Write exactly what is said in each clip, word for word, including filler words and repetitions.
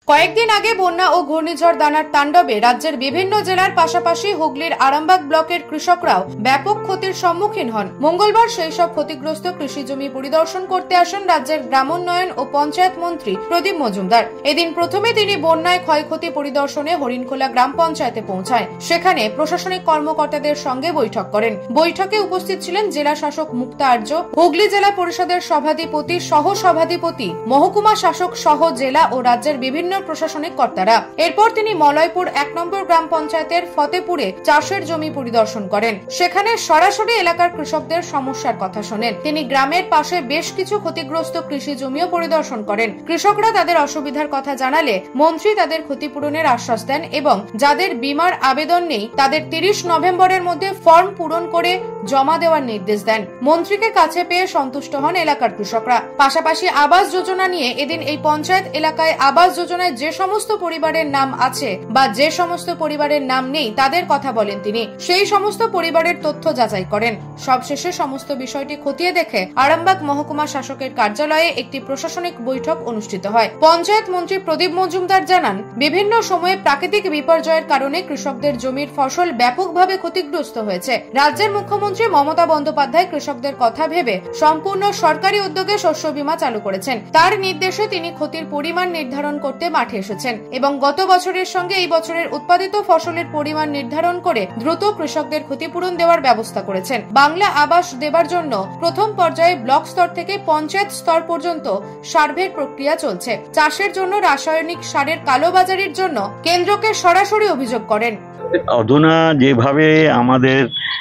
কয়েকদিন আগে বন্যা ও ঘূর্ণিঝড় দানার তাণ্ডবে রাজ্যের বিভিন্ন জেলার পাশাপাশি হুগলির আরামবাগ ব্লকের কৃষকরাও ব্যাপক ক্ষতির সম্মুখীন হন। মঙ্গলবার সেই সব ক্ষতিগ্রস্ত কৃষি জমি পরিদর্শন করতে আসেন রাজ্যের গ্রামোন্নয়ন ও পঞ্চায়েত মন্ত্রী প্রদীপ মজুমদার। এদিন প্রথমে তিনি বন্যায় ক্ষয়ক্ষতি পরিদর্শনে হরিণখোলা গ্রাম পঞ্চায়েতে পৌঁছায়। সেখানে প্রশাসনিক কর্মকর্তাদের সঙ্গে বৈঠক করেন। বৈঠকে উপস্থিত ছিলেন জেলা শাসক মুক্তা আর্য, হুগলি জেলা পরিষদের সভাধিপতি সহ সভাধিপতি, মহকুমা শাসক সহ জেলা ও রাজ্যের বিভিন্ন প্রশাসনিক কর্তারা। এরপর তিনি মলয়পুর এক নম্বর গ্রাম পঞ্চায়েতের ফতেপুরে চাষের জমি পরিদর্শন করেন। সেখানে সরাসরি এলাকার কৃষকদের সমস্যার কথা শোনেন। তিনি গ্রামের পাশে বেশ কিছু ক্ষতিগ্রস্ত কৃষি জমিও পরিদর্শন করেন। কৃষকরা তাদের অসুবিধার কথা জানালে মন্ত্রী তাদের ক্ষতিপূরণের আশ্বাস দেন এবং যাদের বীমার আবেদন নেই তাদের তিরিশ নভেম্বরের মধ্যে ফর্ম পূরণ করে জমা দেওয়ার নির্দেশ দেন। মন্ত্রীকে কাছে পেয়ে সন্তুষ্ট হন এলাকার কৃষকরা। পাশাপাশি আবাস যোজনা নিয়ে এদিন এই পঞ্চায়েত এলাকায় আবাস যোজনায় যে সমস্ত পরিবারের নাম আছে বা যে সমস্ত পরিবারের নাম নেই তাদের কথা বলেন তিনি। সেই সমস্ত পরিবারের তথ্য যাচাই করেন। সবশেষে সমস্ত বিষয়টি খতিয়ে দেখে আরামবাগ মহকুমা শাসকের কার্যালয়ে একটি প্রশাসনিক বৈঠক অনুষ্ঠিত হয়। পঞ্চায়েত মন্ত্রী প্রদীপ মজুমদার জানান, বিভিন্ন সময়ে প্রাকৃতিক বিপর্যয়ের কারণে কৃষকদের জমির ফসল ব্যাপকভাবে ক্ষতিগ্রস্ত হয়েছে। রাজ্যের মুখ্যমন্ত্রী মমতা বন্দ্যোপাধ্যায় কৃষকদের কথা ভেবে সম্পূর্ণ সরকারি উদ্যোগে শস্য বীমা চালু করেছেন। তার নির্দেশে তিনি ক্ষতির পরিমাণ নির্ধারণ করতে মাঠে এসেছেন এবং গত বছরের সঙ্গে এই বছরের উৎপাদিত ফসলের পরিমাণ নির্ধারণ করে দ্রুত কৃষকদের ক্ষতিপূরণ দেওয়ার ব্যবস্থা করেছেন। বাংলা আবাস দেবার জন্য প্রথম পর্যায়ে ব্লক স্তর থেকে পঞ্চায়েত স্তর পর্যন্ত সার্ভের প্রক্রিয়া চলছে। চাষের জন্য রাসায়নিক সারের কালোবাজারির জন্য কেন্দ্রকে সরাসরি অভিযোগ করেন। অধুনা যেভাবে আমাদের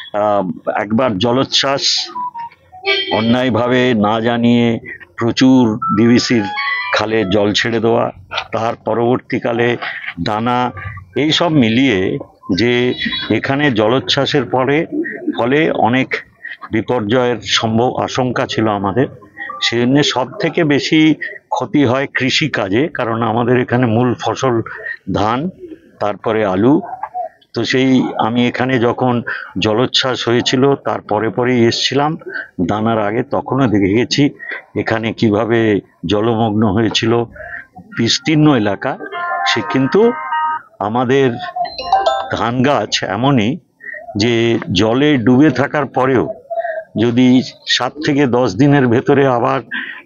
একবার জলোচ্ছ্বাস অন্যায়ভাবে না জানিয়ে প্রচুর ডিভিসির খালে জল ছেড়ে দেওয়া, তার পরবর্তীকালে দানা, এই সব মিলিয়ে যে এখানে জলোচ্ছ্বাসের পরে ফলে অনেক বিপর্যয়ের সম্ভব আশঙ্কা ছিল আমাদের। সেজন্য সব থেকে বেশি ক্ষতি হয় কৃষি কাজে, কারণ আমাদের এখানে মূল ফসল ধান, তারপরে আলু। তো সেই আমি এখানে যখন জলোচ্ছ্বাস হয়েছিল তার পরে পরেই এসছিলাম, দানার আগে তখনও দেখে গেছি এখানে কিভাবে জলমগ্ন হয়েছিল বিস্তীর্ণ এলাকা। সে কিন্তু আমাদের ধান গাছ এমনই যে জলে ডুবে থাকার পরেও যদি সাত থেকে দশ দিনের ভেতরে আবার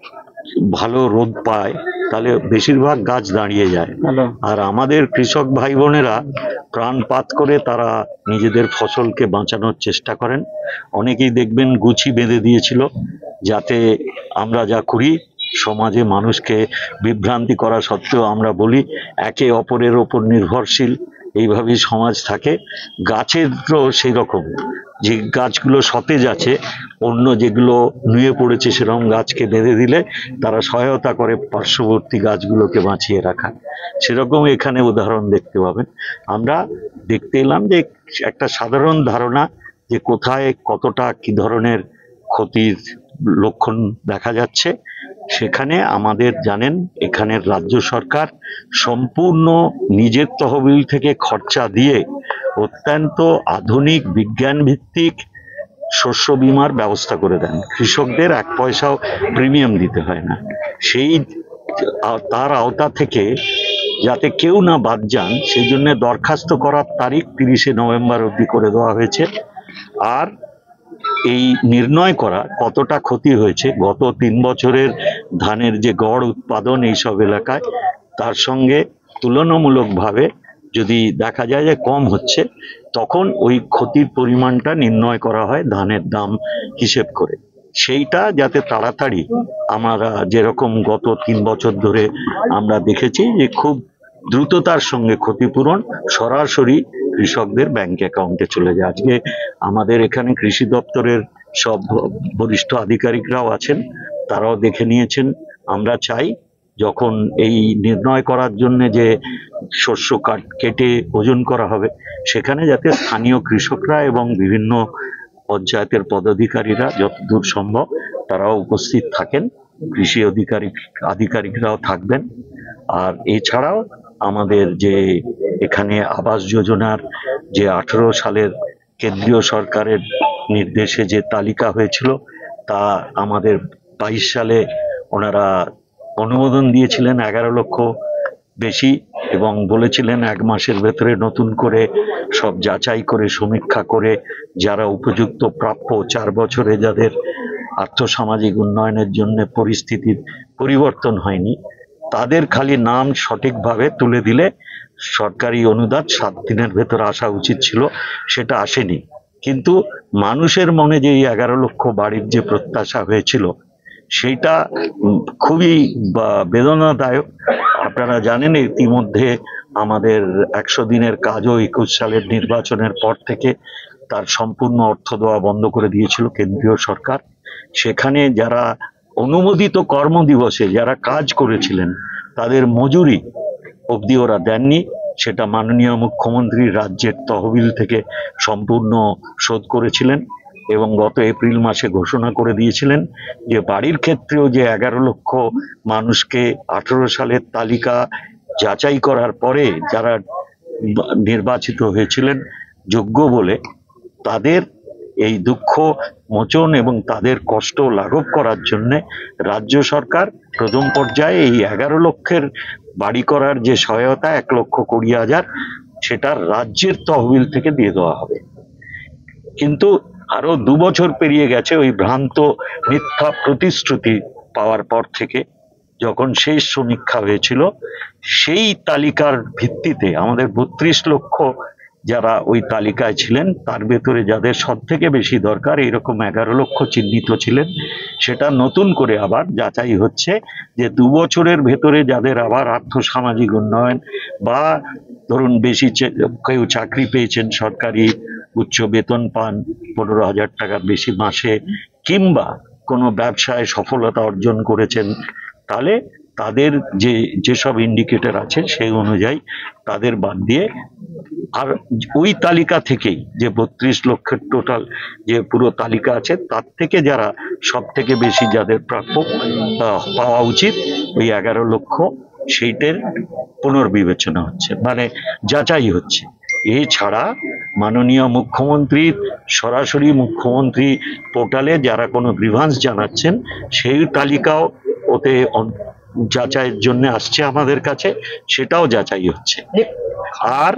ভালো রোদ পায় তাহলে বেশিরভাগ গাছ দাঁড়িয়ে যায়। আর আমাদের কৃষক ভাই বোনেরা প্রাণপাত করে তারা নিজেদের ফসলকে বাঁচানোর চেষ্টা করেন। অনেকেই দেখবেন গুছি বেঁধে দিয়েছিল, যাতে আমরা যা করি সমাজে মানুষকে বিভ্রান্তি করা সত্ত্বেও আমরা বলি একে অপরের ওপর নির্ভরশীল, এইভাবেই সমাজ থাকে। গাছেরও সেই রকম, যে গাছগুলো সতেজ আছে, অন্য যেগুলো নুয়ে পড়েছে সেরকম গাছকে বেঁধে দিলে তারা সহায়তা করে পার্শ্ববর্তী গাছগুলোকে বাঁচিয়ে রাখা। সেরকম এখানে উদাহরণ দেখতে পাবেন। আমরা দেখতে এলাম যে একটা সাধারণ ধারণা যে কোথায় কতটা কি ধরনের ক্ষতির লক্ষণ দেখা যাচ্ছে। সেখানে আমাদের জানেন এখানের রাজ্য সরকার সম্পূর্ণ নিজের তহবিল থেকে খরচা দিয়ে অত্যন্ত আধুনিক বিজ্ঞান ভিত্তিক শস্য বীমার ব্যবস্থা করে দেন। কৃষকদের এক পয়সাও প্রিমিয়াম দিতে হয় না। সেই তার আওতা থেকে যাতে কেউ না বাদ যান সেই জন্য দরখাস্ত করার তারিখ তিরিশে নভেম্বর অবধি করে দেওয়া হয়েছে। আর এই নির্ণয় করা কতটা ক্ষতি হয়েছে গত তিন বছরের ধানের যে গড় উৎপাদন এইসব এলাকায়, তার সঙ্গে তুলনামূলকভাবে যদি দেখা যায় যে কম হচ্ছে, তখন ওই ক্ষতির পরিমাণটা নির্ণয় করা হয় ধানের দাম হিসেব করে। সেইটা যাতে তাড়াতাড়ি, আমরা যেরকম গত তিন বছর ধরে আমরা দেখেছি যে খুব দ্রুততার সঙ্গে ক্ষতিপূরণ সরাসরি কৃষকদের ব্যাংক অ্যাকাউন্টে চলে যায়। আজকে আমাদের এখানে কৃষি দপ্তরের সব বরিষ্ঠ আধিকারিকরাও আছেন, তারাও দেখে নিয়েছেন। আমরা চাই যখন এই নির্ণয় করার জন্য যে শস্য কাট কেটে ওজন করা হবে, সেখানে যাতে স্থানীয় কৃষকরা এবং বিভিন্ন পঞ্চায়েতের পদাধিকারীরা যতদূর সম্ভব তারাও উপস্থিত থাকেন, কৃষি আধিকারিক আধিকারিকরাও থাকবেন। আর এছাড়াও আমাদের যে এখানে আবাস যোজনার যে আঠেরো সালের কেন্দ্রীয় সরকারের নির্দেশে যে তালিকা হয়েছিল, তা আমাদের বাইশ সালে ওনারা অনুমোদন দিয়েছিলেন এগারো লক্ষ বেশি, এবং বলেছিলেন এক মাসের ভেতরে নতুন করে সব যাচাই করে সমীক্ষা করে যারা উপযুক্ত প্রাপ্য, চার বছরে যাদের আর্থসামাজিক উন্নয়নের জন্য পরিস্থিতির পরিবর্তন হয়নি তাদের খালি নাম সঠিকভাবে তুলে দিলে সরকারি অনুদান সাত দিনের ভেতর আসা উচিত ছিল, সেটা আসেনি। কিন্তু মানুষের মনে যে এই এগারো লক্ষ বাড়ির যে প্রত্যাশা হয়েছিল সেইটা খুবই বেদনাদায়ক। আপনারা জানেন ইতিমধ্যে আমাদের একশো দিনের কাজও একুশ সালের নির্বাচনের পর থেকে তার সম্পূর্ণ অর্থ দেওয়া বন্ধ করে দিয়েছিল কেন্দ্রীয় সরকার। সেখানে যারা অনুমোদিত কর্মদিবসে যারা কাজ করেছিলেন তাদের মজুরি অবধি ওরা দেননি, সেটা মাননীয় মুখ্যমন্ত্রী রাজ্যের তহবিল থেকে সম্পূর্ণ শোধ করেছিলেন এবং গত এপ্রিল মাসে ঘোষণা করে দিয়েছিলেন যে বাড়ির ক্ষেত্রেও যে এগারো লক্ষ মানুষকে আঠেরো সালের তালিকা যাচাই করার পরে যারা নির্বাচিত হয়েছিলেন যোগ্য বলে, তাদের এই দুঃখ মোচন এবং তাদের কষ্ট লাঘব করার জন্য রাজ্য সরকার প্রথম পর্যায়ে এই এগারো লক্ষের বাড়ি করার যে সহায়তা এক লক্ষ কুড়ি হাজার সেটা রাজ্যের তহবিল থেকে দিয়ে দেওয়া হবে। কিন্তু আরো দু বছর পেরিয়ে গেছে ওই ভ্রান্ত মিথ্যা প্রতিশ্রুতি পাওয়ার পর থেকে, যখন শেষ সমীক্ষা হয়েছিল সেই তালিকার ভিত্তিতে আমাদের বত্রিশ লক্ষ যারা ওই তালিকায় ছিলেন তার ভেতরে যাদের সব থেকে বেশি দরকার এরকম এগারো লক্ষ চিহ্নিত ছিলেন, সেটা নতুন করে আবার যাচাই হচ্ছে যে দু বছরের ভেতরে যাদের আবার আর্থসামাজিক উন্নয়ন বা ধরুন বেশি কেউ চাকরি পেয়েছেন, সরকারি উচ্চ বেতন পান পনেরো হাজার টাকার বেশি মাসে, কিংবা কোনো ব্যবসায় সফলতা অর্জন করেছেন, তাহলে তাদের যে যেসব ইন্ডিকেটর আছে সেই অনুযায়ী তাদের বাদ দিয়ে আর ওই তালিকা থেকেই যে বত্রিশ লক্ষের টোটাল যে পুরো তালিকা আছে তার থেকে যারা সব থেকে বেশি যাদের প্রাপ্য পাওয়া উচিত ওই এগারো লক্ষ সেইটার পুনর্বিবেচনা হচ্ছে, মানে যাচাই হচ্ছে। এছাড়া মাননীয় মুখ্যমন্ত্রীর সরাসরি মুখ্যমন্ত্রী পোর্টালে যারা কোনো গ্রিভান্স জানাচ্ছেন সেই তালিকাও ওতে যাচাইয়ের জন্য আসছে আমাদের কাছে, সেটাও যাচাই হচ্ছে। আর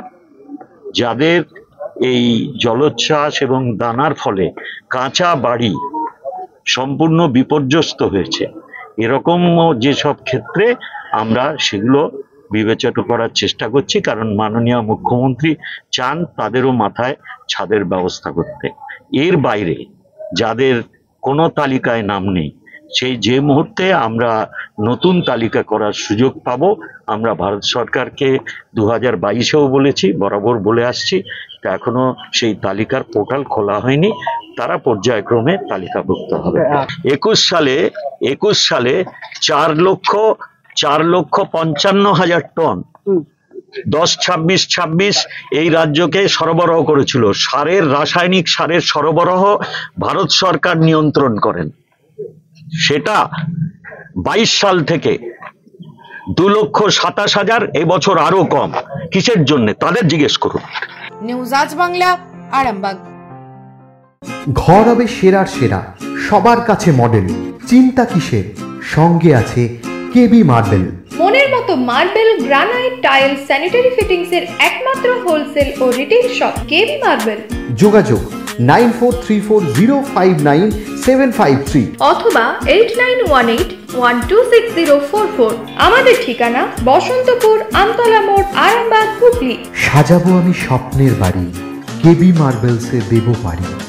যাদের এই জলোচ্ছ্বাস এবং দানার ফলে কাঁচা বাড়ি সম্পূর্ণ বিপর্যস্ত হয়েছে এরকম যেসব ক্ষেত্রে আমরা সেগুলো বিবেচনা করার চেষ্টা করছি, কারণ মাননীয় মুখ্যমন্ত্রী চান তাদেরও মাথায় ছাদের ব্যবস্থা করতে। এর বাইরে যাদের কোনো তালিকায় নাম নেই সেই যে মুহূর্তে আমরা নতুন তালিকা করার সুযোগ পাবো, আমরা ভারত সরকারকে দু হাজার বাইশেও বলেছি, বরাবর বলে আসছি, এখনো সেই তালিকার পোর্টাল খোলা হয়নি, তারা পর্যায়ক্রমে তালিকাভুক্ত হবে। একুশ সালে একুশ সালে চার লক্ষ চার লক্ষ পঞ্চান্ন হাজার টন দশ ছাব্বিশ ছাব্বিশ এই রাজ্যকে সরবরাহ করেছিল। সারের রাসায়নিক সারের সরবরাহ ভারত সরকার নিয়ন্ত্রণ করেন, সেটা বাইশ সাল থেকে দু লক্ষ সাতাশ হাজার, এবছর আরো কম। কিসের জন্য তাদের জিজ্ঞেস করুন। নিউজ আজ বাংলা, আরামবাগ। ঘর হবে সেরার সেরা, সবার কাছে মডেল, চিন্তা কিসের, সঙ্গে আছে কেবি মার্বেল। মনের মতো marble, granite, tile, sanitary fittings এর একমাত্র হোলসেল ও রিটেল শপ কেবি মার্বেল। যোগাযোগ nine four three four zero five nine seven five three অথবা eight nine one eight one two six zero four four. আমাদের ঠিকানা বসন্তপুর, আমতলা মোড়, আরামবাগ, হুগলি। সাজাবো আমি স্বপ্নের বাড়ি, কেবি মার্বেলসে দেবো বাড়ি।